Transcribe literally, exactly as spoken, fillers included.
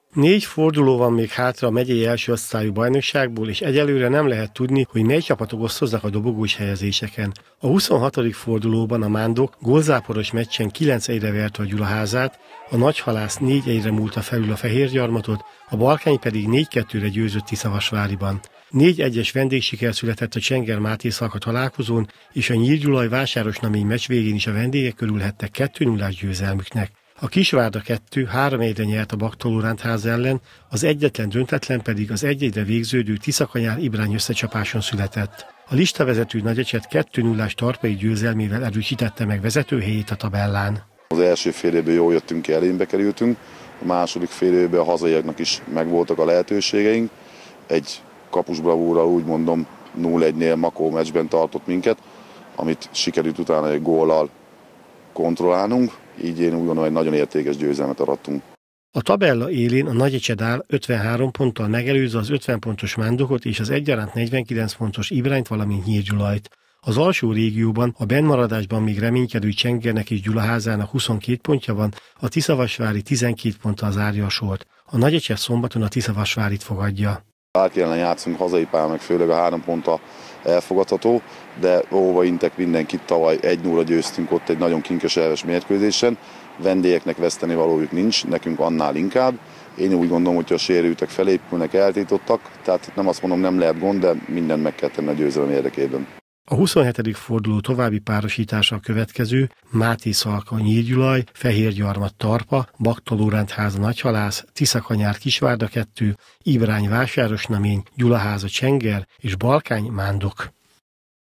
Négy forduló van még hátra a megyei első osztályú bajnokságból, és egyelőre nem lehet tudni, hogy mely csapatok osztoznak a dobogós helyezéseken. A huszonhatodik fordulóban a Mándok gólzáporos meccsen kilenc egyre verte a Gyulaházát, a Nagyhalász négy egyre múlta felül a Fehérgyarmatot, a Balkány pedig négy kettőre győzött Tiszavasváriban. négy egyes vendégsiker született a Csenger-Máté-Szalka találkozón, és a Nyírgyulaj Vásárosnamény meccs végén is a vendégek körülhettek kettő nullás győzelmüknek. A Kisvárda kettő három egyre nyert a Baktolórántház ellen, az egyetlen döntetlen pedig az egy egyre végződő Tiszakanyár Ibrány összecsapáson született. A listavezető Nagyecset kettő nullás tarpai győzelmével erősítette meg vezetőhelyét a tabellán. Az első fél évben jól jöttünk ki, elénybe kerültünk, a második fél évben a hazaiaknak is megvoltak a lehetőségeink. Egy kapusbravúrral úgy mondom nulla egynél Makó meccsben tartott minket, amit sikerült utána egy góllal kontrollálnunk, így én úgy gondolom, egy nagyon értékes győzelmet arattunk. A tabella élén a Nagyecsed áll ötvenhárom ponttal megelőzve az ötven pontos Mándokot és az egyaránt negyvenkilenc pontos Ibrányt, valamint Nyírgyulajt. Az alsó régióban a bennmaradásban még reménykedő Csengernek és Gyulaházának huszonkét pontja van, a Tiszavasvári tizenkét ponttal zárja a sort. A Nagyecsed szombaton a Tiszavasvárit fogadja. Bárki ellen játszunk, hazai pályán, meg főleg a három ponttal elfogadható, de óva intek mindenkit, tavaly egy nulla győztünk ott egy nagyon kinkes elves mérkőzésen. Vendégeknek veszteni valójuk nincs, nekünk annál inkább. Én úgy gondolom, hogy a sérültek felépülnek, eltiltottak, tehát nem azt mondom, nem lehet gond, de mindent meg kell tenni a győzelem érdekében. A huszonhetedik forduló további párosítása a következő: Máté-Szalka Nyírgyulaj, Fehérgyarmat Tarpa, Baktolórántháza Nagyhalász, Tiszakanyár Kisvárda kettő, Ibrány Vásárosnamény, Gyulaháza Csenger és Balkány Mándok.